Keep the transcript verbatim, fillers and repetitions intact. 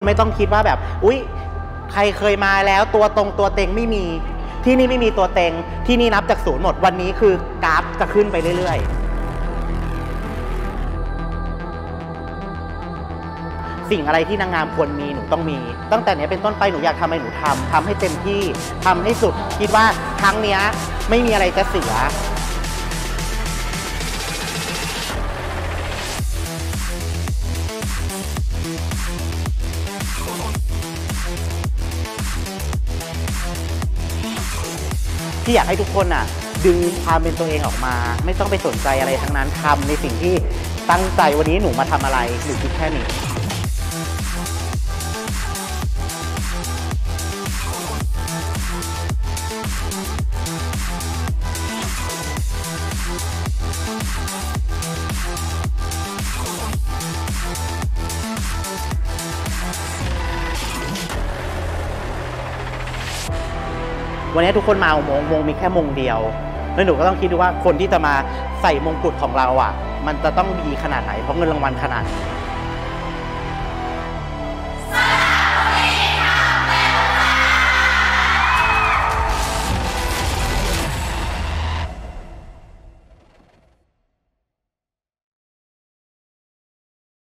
ไม่ต้องคิดว่าแบบอุ๊ยใครเคยมาแล้วตัวตรงตัวเต็งไม่มีที่นี่ไม่มีตัวเต็งที่นี่นับจากศูนย์หมดวันนี้คือกราฟจะขึ้นไปเรื่อยๆสิ่งอะไรที่นางงามควรมีหนูต้องมีตั้งแต่นี้เป็นต้นไปหนูอยากทำอะไรหนูทำทำให้เต็มที่ทำให้สุดคิดว่าครั้งนี้ไม่มีอะไรจะเสียที่อยากให้ทุกคนอ่ะดึงความเป็นตัวเองออกมาไม่ต้องไปสนใจอะไรทั้งนั้นทำในสิ่งที่ตั้งใจวันนี้หนูมาทำอะไรหนูคิดแค่นี้วันนี้ทุกคนมาอุโมงค์มงมีแค่มงเดียวแล้วหนูก็ต้องคิดดูว่าคนที่จะมาใส่มงกุฎของเราอ่ะมันจะต้องดีขนาดไหนเพราะเงินรางวัลขนาดนี้